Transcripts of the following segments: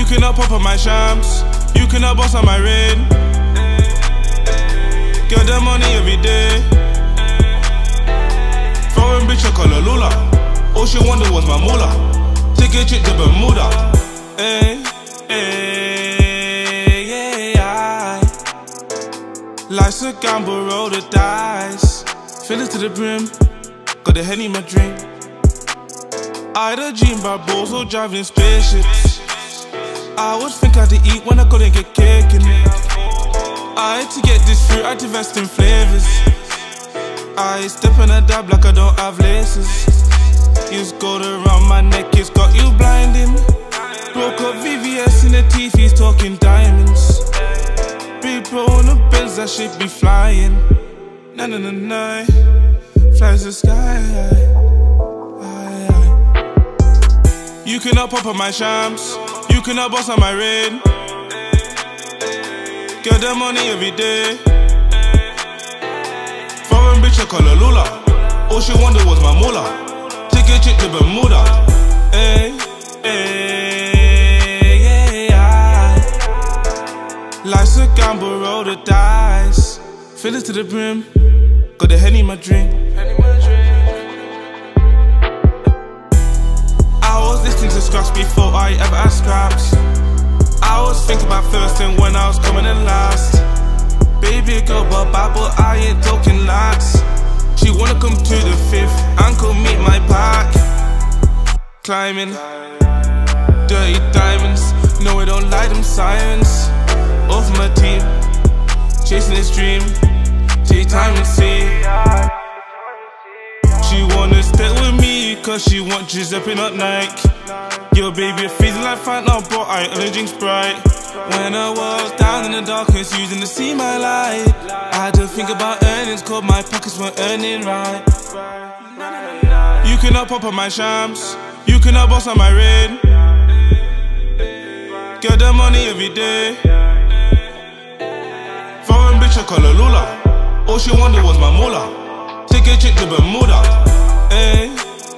cannot pop on my shams, you cannot boss on my rain. Get the money every day. Foreign bitch I call her Lula. All she wanted was my moolah. Take a trip to Bermuda. Hey, hey, yeah, life's a gamble, roll the dice. Fill it to the brim, got the Henny in my drink. I had a dream about balls or driving spaceships. I would think I had to eat when I couldn't get cake in it. I had to get this fruit, I had to invest in flavors. I step in a dab like I don't have laces. Use gold around my neck, it's got you blinding. Broke up VVS in the teeth, he's talking diamonds. Big bro on the bills, that shit be flying. Na na na na, flies the sky. You cannot pop on my shams, you cannot boss on my rain. Get the money every day. Foreign bitch I call her Lula. All she wanted was my moolah. Take a trip to Bermuda. Hey, hey, yeah. Life's a gamble, roll the dice. Fill it to the brim, got the Henny in my drink. I was listening to scraps before I ever had scraps. I was thinking about first and when I was coming in last. Baby girl, but I ain't talking lots. She wanna come to the 5th and come meet my pack. Climbing, dirty diamonds. No, I don't like them sirens. Off my team, chasing this dream. Take time to see. She wanna stay with me cause she want Giuseppe, not Nike. Yo baby, I'm feeling like Fanta, but I ain't only drink Sprite. When I was down in the darkness, using to see my light, I had to think about earnings, cause my pockets weren't earning right. You cannot pop on my shams, you cannot boss on my rain. Get the money every day. Foreign bitch I call her Lula. All she wanted was my moolah. Take a trip to Bermuda. Hey,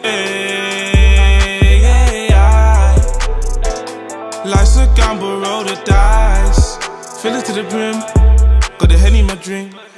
hey, yeah. Life's a gamble, roll the dice. Fill it to the brim, got the Henny in my drink.